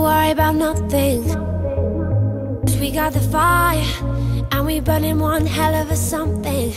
worry about nothing, 'cause we got the fire, and we burning one hell of a something.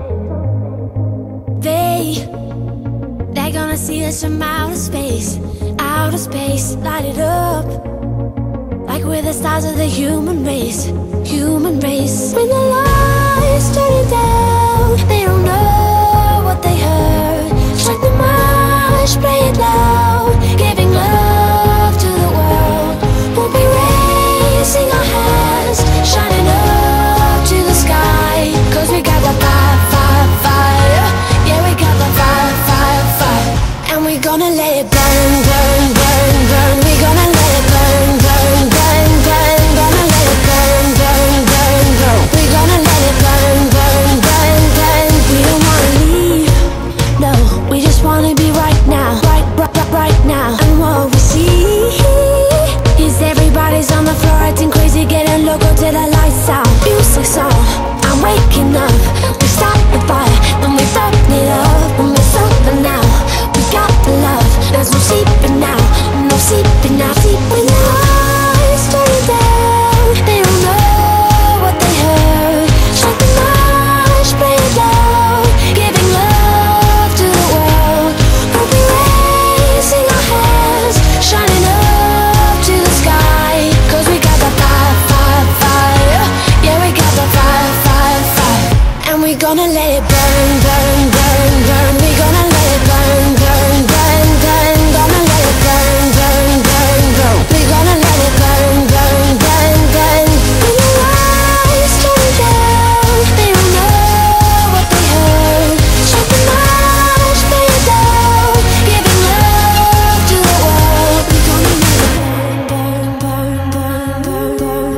They're gonna see us from outer space, light it up, like we're the stars of the human race, human race. When the lights turn down, they don't know what they heard. Strike the march, play it loud, giving love to the world. We'll be raising our hands, shining up to the sky, 'cause we got the fire, fire, fire. Yeah, we got the fire, fire, fire. And we're gonna let it burn, burn, burn, burn. We're gonna let it burn, burn, burn, burn. Gonna let it burn, burn, burn, burn. We're gonna let it burn, burn, burn, burn. We don't wanna leave, no, we just wanna be right now, right now. And what we see is everybody's on the floor acting crazy, getting loco till the lights out. Music's on, I'm waking up. We start the fire, and we burn it up. And we're something now, we got the love. There's no sleeping now, no sleeping now. When the lights turn down, they don't know what they heard. Strike the march, play it loud, giving love to the world. We'll be raising our hands, shining up to the sky, 'cause we got the fire, fire, fire. Yeah, we got the fire, fire, fire. And we're gonna let it burn, burn, burn, burn. We're gonna let it burn, burn, burn, burn. Gonna let it burn, burn, burn, burn. We're gonna let it burn, burn, burn, burn. When the lights turn down, they don't know what they heard. Strike the march, play it loud, giving love to the world. We're gonna let it burn, burn, burn, burn, burn,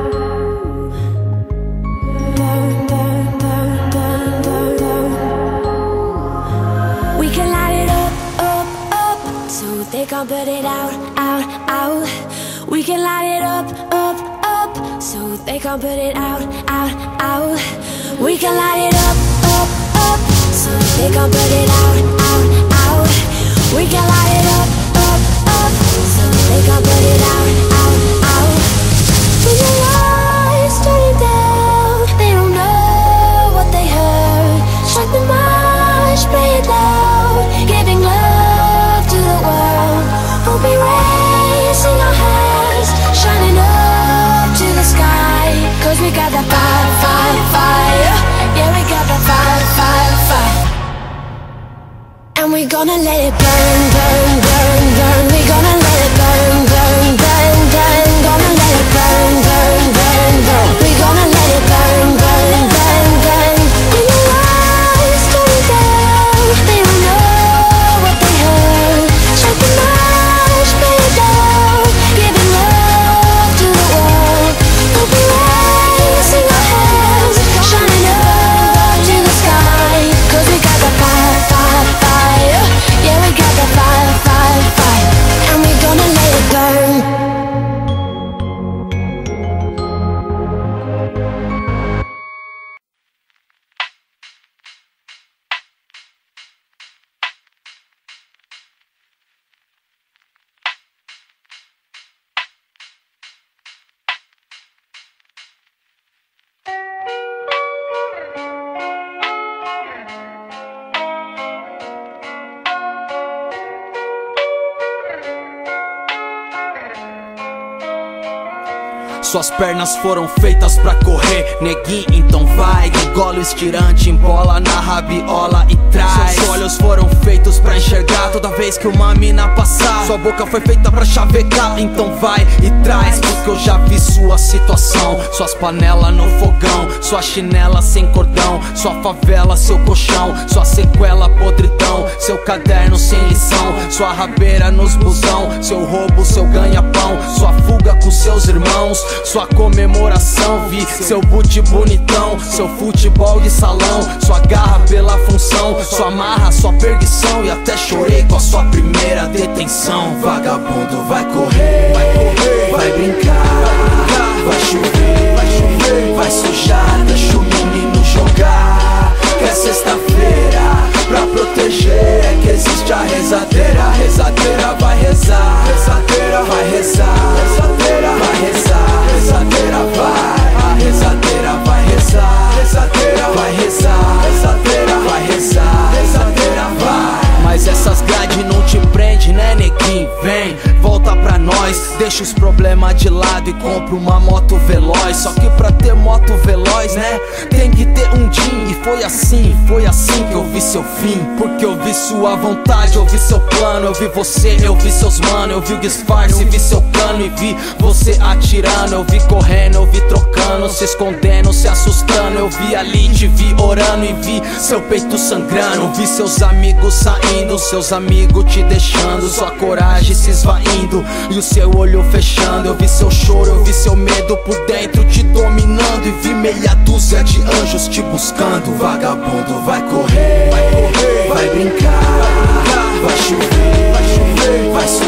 burn, burn, burn, burn, burn, burn. We can light it up, up, up, so they can't put it out, out, out. We can light it up, up, up, so they can't put it out, out, out. We can light it up, up, up, so they can't put it out, out, out. We can light it up, up, up, so they can't put it out, out, out. When the lights turn down, they don't know what they heard. Strike the march, play it loud, giving love to the world. We'll be raising our hands, shining up to the sky, 'cause we got the fire, fire, fire. Yeah, we got the fire, fire, fire. And we're gonna let it burn, burn, burn, burn. We're gonna let it burn, burn, burn, burn. Gonna let it burn, burn, burn, burn. We're gonna let it burn, burn, burn, burn. When the lights turn down, they don't know what they heard. Strike the march, play it loud, giving love to the world. We'll be raising our hands, shining up to the sky, 'cause we got the fire, fire, fire. Yeah, we got the fire, fire, fire. And we're gonna let it burn. Suas pernas foram feitas pra correr, neguinho, então vai. Engola o estirante, embola na rabiola e traz. Seus olhos foram feitos pra enxergar toda vez que uma mina passar. Sua boca foi feita pra chavecar, então vai e traz. Porque eu já vi sua situação, suas panelas no fogão, sua chinela sem cordão, sua favela, seu colchão, sua sequela, podridão, seu caderno sem lição, sua rabeira nos busão, seu roubo, seu ganha-pão, sua fuga com seus irmãos, sua comemoração. Vi seu boot bonitão, seu futebol de salão, sua garra pela função, sua marra, sua perdição. E até chorei com a sua primeira detenção. Vagabundo vai correr, vai brincar, vai chover, vai sujar, deixa o menino jogar. Que é sexta-feira pra proteger, é que existe a rezadeira. A rezadeira vai rezar, rezadeira vai rezar. Deixa os problemas de lado e compra uma moto veloz. Só que pra ter moto veloz, né, tem que ter um din. E foi assim que eu vi seu fim. Porque eu vi sua vontade, eu vi seu plano. Eu vi você, eu vi seus mano. Eu vi o disfarce, vi seu plano e vi você atirando. Eu vi correndo, eu vi trocando, se escondendo, se assustando. Eu vi ali, te vi orando e vi seu peito sangrando. Eu vi seus amigos saindo, seus amigos te deixando, sua coragem se esvaindo e o seu olho fechando. Eu vi seu choro, eu vi seu medo por dentro te dominando. E vi meia dúzia de anjos te buscando. Vagabundo vai correr, vai brincar, vai chover, vai